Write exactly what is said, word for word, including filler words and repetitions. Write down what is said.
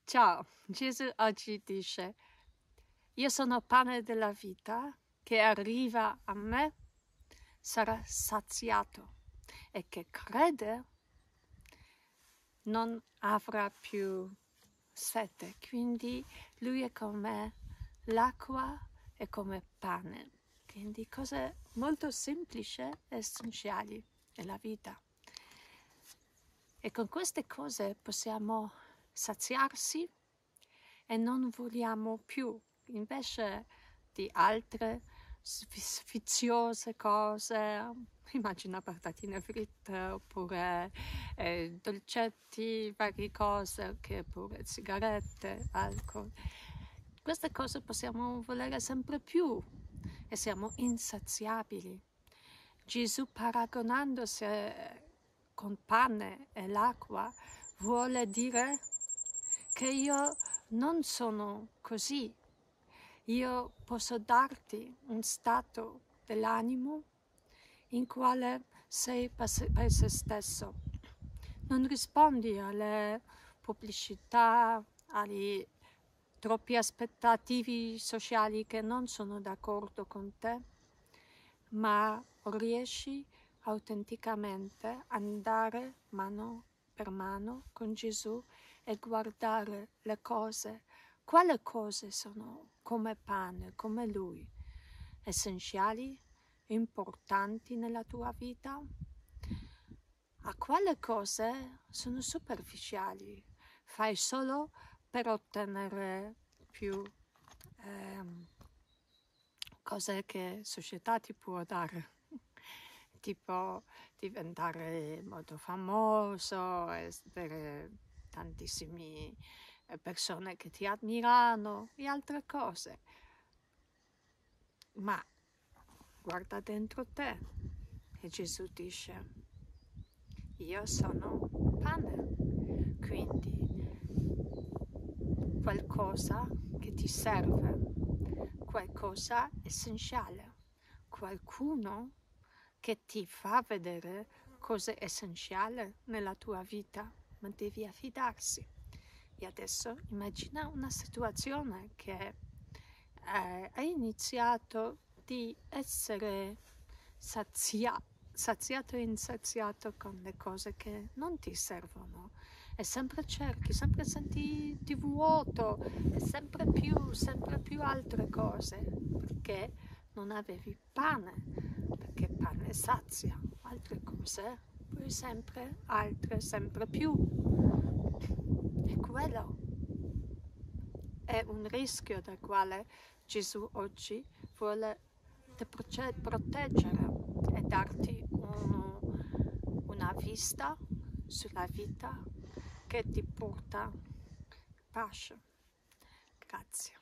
Ciao, Gesù oggi dice: io sono pane della vita, che arriva a me sarà saziato e che crede non avrà più sete. Quindi lui è come l'acqua e come pane. Quindi cose molto semplici e essenziali nella vita. E con queste cose possiamo saziarsi e non vogliamo più, invece di altre sfiziose cose, immagina patatine fritte oppure eh, dolcetti, varie cose, che pure sigarette, alcol. Queste cose possiamo volere sempre più e siamo insaziabili. Gesù, paragonandosi con pane e l'acqua, vuole dire che io non sono così. Io posso darti un stato dell'animo in quale sei per se stesso. Non rispondi alle pubblicità, alle troppi aspettativi sociali che non sono d'accordo con te, ma riesci autenticamente ad andare mano per mano con Gesù e guardare le cose. Quali cose sono come pane, come Lui, essenziali, importanti nella tua vita? A quale cose sono superficiali? Fai solo per ottenere più ehm, cose che la società ti può dare, tipo diventare molto famoso, avere tantissime persone che ti ammirano e altre cose. Ma guarda dentro te e Gesù dice: io sono pane, quindi qualcosa che ti serve, qualcosa essenziale, qualcuno che ti fa vedere cosa è essenziale nella tua vita, ma devi affidarsi. E adesso immagina una situazione che eh, hai iniziato di essere saziato, saziato e insaziato con le cose che non ti servono. E sempre cerchi, sempre senti di vuoto, e sempre più, sempre più altre cose, perché non avevi pane, perché pane sazia, altre cose, poi sempre altre, sempre più. E quello è un rischio dal quale Gesù oggi vuole te proteggere e darti uno, una vista sulla vita che ti porta pace. Grazie.